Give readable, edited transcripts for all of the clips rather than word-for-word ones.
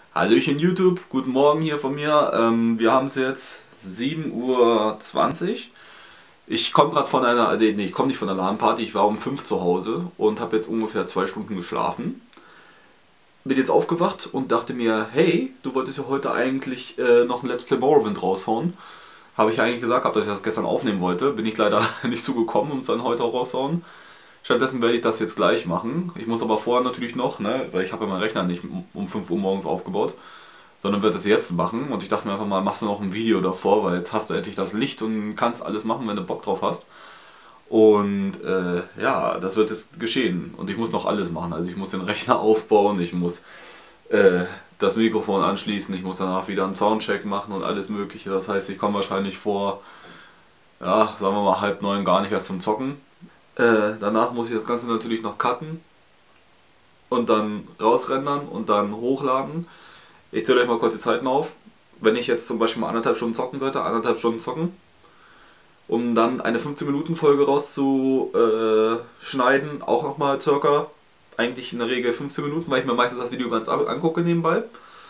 Hallöchen YouTube, guten Morgen hier von mir. Wir haben es jetzt 7:20 Uhr. Ich komme gerade von einer, nee, ich komme nicht von einer LAN-Party, ich war um 5 zu Hause und habe jetzt ungefähr 2 Stunden geschlafen. Bin jetzt aufgewacht und dachte mir, hey, du wolltest ja heute eigentlich noch ein Let's Play Morrowind raushauen. Habe ich eigentlich gesagt, dass ich das gestern aufnehmen wollte. Bin ich leider nicht zugekommen, um es dann heute auch raushauen. Stattdessen werde ich das jetzt gleich machen. Ich muss aber vorher natürlich noch, ne, weil ich habe ja meinen Rechner nicht um 5 Uhr morgens aufgebaut, sondern werde das jetzt machen. Und ich dachte mir einfach mal, machst du noch ein Video davor, weil jetzt hast du endlich das Licht und kannst alles machen, wenn du Bock drauf hast. Und ja, das wird jetzt geschehen. Und ich muss noch alles machen. Also ich muss den Rechner aufbauen, ich muss das Mikrofon anschließen, ich muss danach wieder einen Soundcheck machen und alles mögliche. Das heißt, ich komme wahrscheinlich vor, ja, sagen wir mal 8:30 gar nicht erst zum Zocken. Danach muss ich das Ganze natürlich noch cutten und dann rausrendern und dann hochladen. Ich zähle euch mal kurz die Zeiten auf. Wenn ich jetzt zum Beispiel mal 1,5 Stunden zocken sollte, 1,5 Stunden zocken, um dann eine 15-Minuten-Folge rauszuschneiden, auch nochmal circa, eigentlich in der Regel 15 Minuten, weil ich mir meistens das Video ganz angucke nebenbei.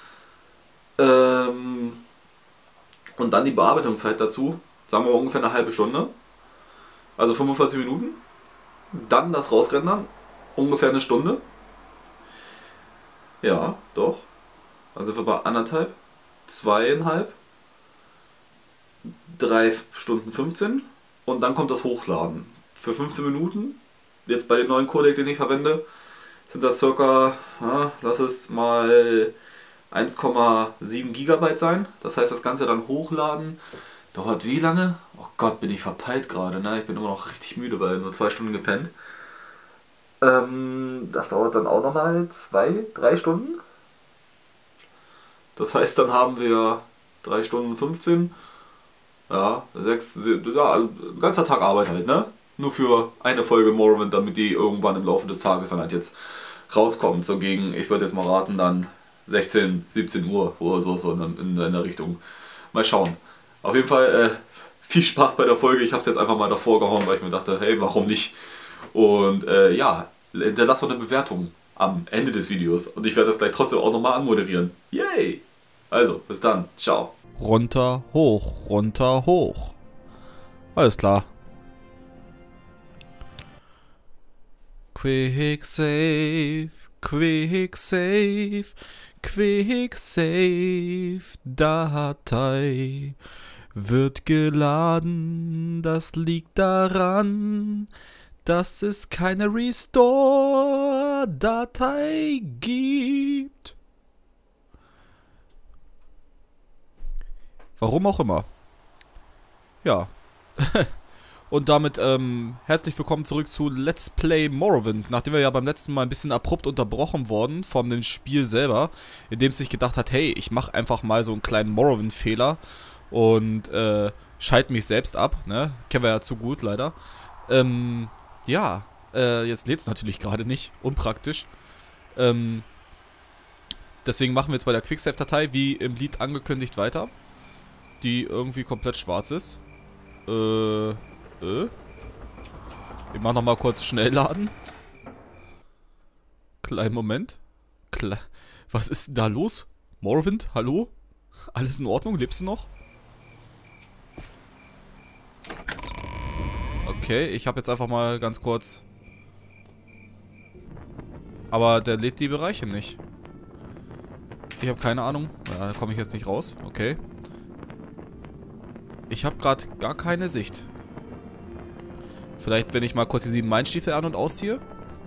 Und dann die Bearbeitungszeit dazu, sagen wir mal ungefähr eine halbe Stunde, also 45 Minuten. Dann das Rausrendern, ungefähr eine Stunde. Ja, doch. Also für bei 1,5, 2,5, 3 Stunden 15 und dann kommt das Hochladen. Für 15 Minuten, jetzt bei dem neuen Codec, den ich verwende, sind das circa, lass es mal 1,7 GB sein. Das heißt, das Ganze dann hochladen dauert wie lange? Oh Gott, bin ich verpeilt gerade, ne? Ich bin immer noch richtig müde, weil nur 2 Stunden gepennt. Das dauert dann auch nochmal 2, 3 Stunden. Das heißt, dann haben wir 3 Stunden 15. Ja, 6, ja, ein ganzer Tag Arbeit halt, ne? Nur für eine Folge Morrowind, damit die irgendwann im Laufe des Tages dann halt jetzt rauskommt. So gegen, ich würde jetzt mal raten, dann 16, 17 Uhr oder so in der Richtung. Mal schauen. Auf jeden Fall viel Spaß bei der Folge. Ich habe es jetzt einfach mal davor gehauen, weil ich mir dachte, hey, warum nicht? Und ja, hinterlasst doch eine Bewertung am Ende des Videos. Und ich werde das gleich trotzdem auch nochmal anmoderieren. Yay! Also, bis dann. Ciao. Runter, hoch, runter, hoch. Alles klar. Quick save, quick save, quick save, Datei wird geladen, das liegt daran, dass es keine Restore-Datei gibt. Warum auch immer. Ja. Und damit herzlich willkommen zurück zu Let's Play Morrowind. Nachdem wir ja beim letzten Mal ein bisschen abrupt unterbrochen wurden von dem Spiel selber, in dem es sich gedacht hat, hey, ich mache einfach mal so einen kleinen Morrowind-Fehler und schalte mich selbst ab, ne? Kennen wir ja zu gut, leider. Ja, jetzt lädt es natürlich gerade nicht, unpraktisch. Deswegen machen wir jetzt bei der Quicksave-Datei, wie im Lied angekündigt, weiter. Die irgendwie komplett schwarz ist. Wir machen nochmal kurz Schnellladen. Kleinen Moment. Was ist denn da los? Morrowind, hallo? Alles in Ordnung? Lebst du noch? Okay, ich habe jetzt einfach mal ganz kurz... Aber der lädt die Bereiche nicht. Ich habe keine Ahnung. Ja, da komme ich jetzt nicht raus. Okay. Ich habe gerade gar keine Sicht. Vielleicht, wenn ich mal kurz die 7 Meilenstiefel an- und ausziehe.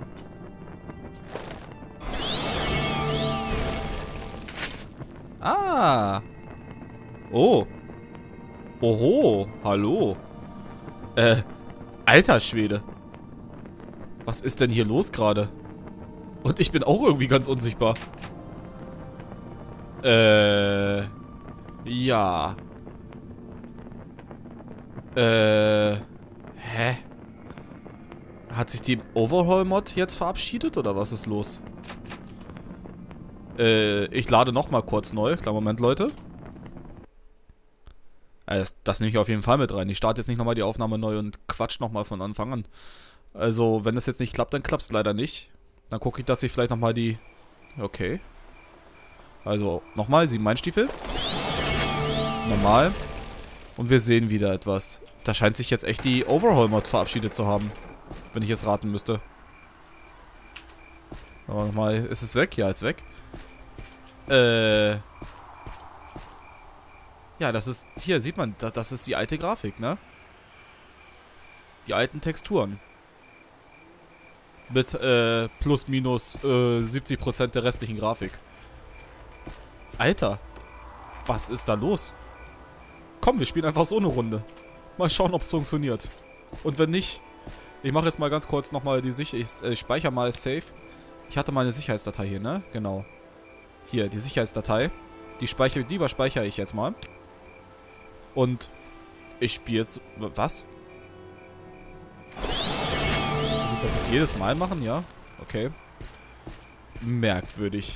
Ah. Oh. Oho. Hallo. Alter Schwede. Was ist denn hier los gerade? Und ich bin auch irgendwie ganz unsichtbar. Ja. Hä? Hat sich die Overhaul-Mod jetzt verabschiedet oder was ist los? Ich lade nochmal kurz neu. Kleinen Moment, Leute. Das nehme ich auf jeden Fall mit rein. Ich starte jetzt nicht nochmal die Aufnahme neu und quatsch nochmal von Anfang an. Also, wenn das jetzt nicht klappt, dann klappt es leider nicht. Dann gucke ich, dass ich vielleicht nochmal die... Okay. Also, nochmal, 7 Meilenstiefel. Normal. Und wir sehen wieder etwas. Da scheint sich jetzt echt die Overhaul-Mod verabschiedet zu haben. Wenn ich jetzt raten müsste. Aber nochmal, ist es weg? Ja, ist weg. Ja, das ist, hier sieht man, das ist die alte Grafik, ne? Die alten Texturen. Mit, plus minus 70% der restlichen Grafik. Alter. Was ist da los? Komm, wir spielen einfach so eine Runde. Mal schauen, ob es funktioniert. Und wenn nicht, ich mache jetzt mal ganz kurz nochmal die Sicherheit. Ich speichere mal Save. Ich hatte mal eine Sicherheitsdatei hier, ne? Genau. Hier, die Sicherheitsdatei. Die speichere ich jetzt mal. Und ich spiele jetzt... Was? Muss ich das jetzt jedes Mal machen? Ja. Okay. Merkwürdig.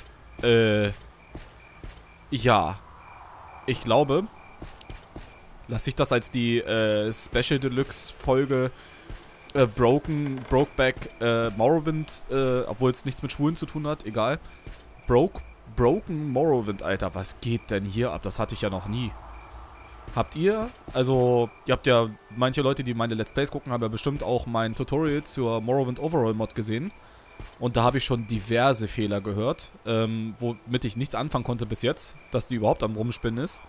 Ja. Ich glaube... Lasse ich das als die Special Deluxe Folge Brokeback Morrowind, obwohl es nichts mit Schwulen zu tun hat, egal. Broken Morrowind, Alter, was geht denn hier ab? Das hatte ich ja noch nie. Habt ihr, also, ihr habt ja, manche Leute, die meine Let's Plays gucken, haben ja bestimmt auch mein Tutorial zur Morrowind Overhaul Mod gesehen. Und da habe ich schon diverse Fehler gehört, womit ich nichts anfangen konnte bis jetzt, dass die überhaupt am Rumspinnen ist.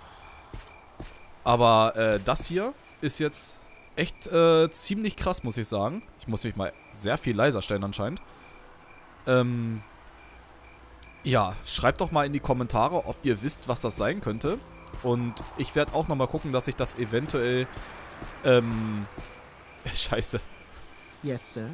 Aber das hier ist jetzt echt ziemlich krass, muss ich sagen. Ich muss mich mal sehr viel leiser stellen anscheinend. Ja, schreibt doch mal in die Kommentare, ob ihr wisst, was das sein könnte. Und ich werde auch nochmal gucken, dass ich das eventuell... Scheiße. Yes, sir.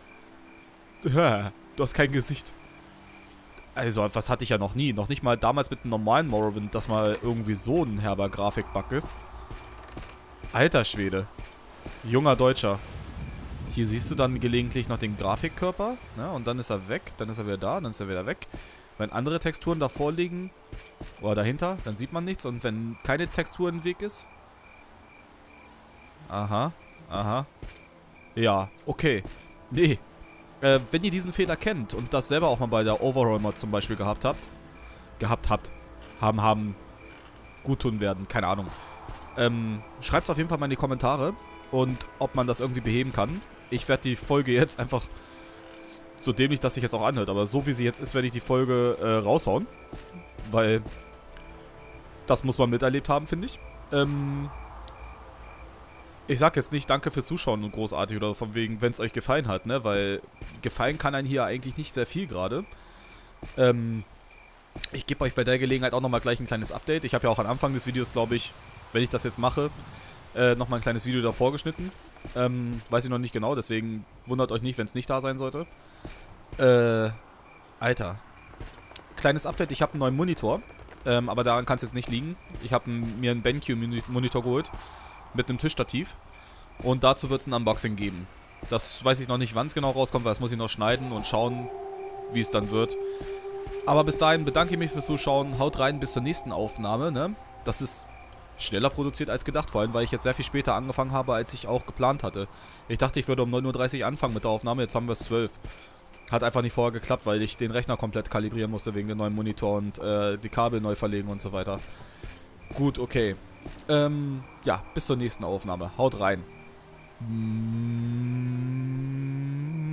Du hast kein Gesicht. Also, was hatte ich ja noch nie. Noch nicht mal damals mit einem normalen Morrowind, dass mal irgendwie so ein herber Grafikbug ist. Alter Schwede. Junger Deutscher. Hier siehst du dann gelegentlich noch den Grafikkörper. Ne? Und dann ist er weg. Dann ist er wieder da. Dann ist er wieder weg. Wenn andere Texturen davor liegen oder dahinter, dann sieht man nichts. Und wenn keine Textur im Weg ist... Aha. Aha. Ja, okay. Nee. Wenn ihr diesen Fehler kennt und das selber auch mal bei der Overhaul-Mod zum Beispiel gehabt habt, gut tun werden, keine Ahnung. Schreibt es auf jeden Fall mal in die Kommentare und ob man das irgendwie beheben kann. Ich werde die Folge jetzt einfach, so dämlich, dass sich jetzt auch anhört, aber so wie sie jetzt ist, werde ich die Folge raushauen, weil das muss man miterlebt haben, finde ich. Ich sag jetzt nicht danke fürs Zuschauen und großartig oder von wegen, wenn es euch gefallen hat, ne? Weil gefallen kann einem hier eigentlich nicht sehr viel gerade. Ich gebe euch bei der Gelegenheit auch nochmal gleich ein kleines Update. Ich habe ja auch am Anfang des Videos, glaube ich, wenn ich das jetzt mache, nochmal ein kleines Video davor geschnitten. Weiß ich noch nicht genau, deswegen wundert euch nicht, wenn es nicht da sein sollte. Alter. Kleines Update, ich habe einen neuen Monitor. Aber daran kann es jetzt nicht liegen. Ich habe mir einen BenQ-Monitor geholt. Mit einem Tischstativ. Und dazu wird es ein Unboxing geben. Das weiß ich noch nicht, wann es genau rauskommt, weil das muss ich noch schneiden und schauen, wie es dann wird. Aber bis dahin bedanke ich mich fürs Zuschauen. Haut rein, bis zur nächsten Aufnahme, ne? Das ist schneller produziert als gedacht, vor allem, weil ich jetzt sehr viel später angefangen habe, als ich auch geplant hatte. Ich dachte, ich würde um 9:30 Uhr anfangen mit der Aufnahme, jetzt haben wir es 12 Uhr. Hat einfach nicht vorher geklappt, weil ich den Rechner komplett kalibrieren musste wegen dem neuen Monitor und die Kabel neu verlegen und so weiter. Gut, okay. Ja, bis zur nächsten Aufnahme. Haut rein.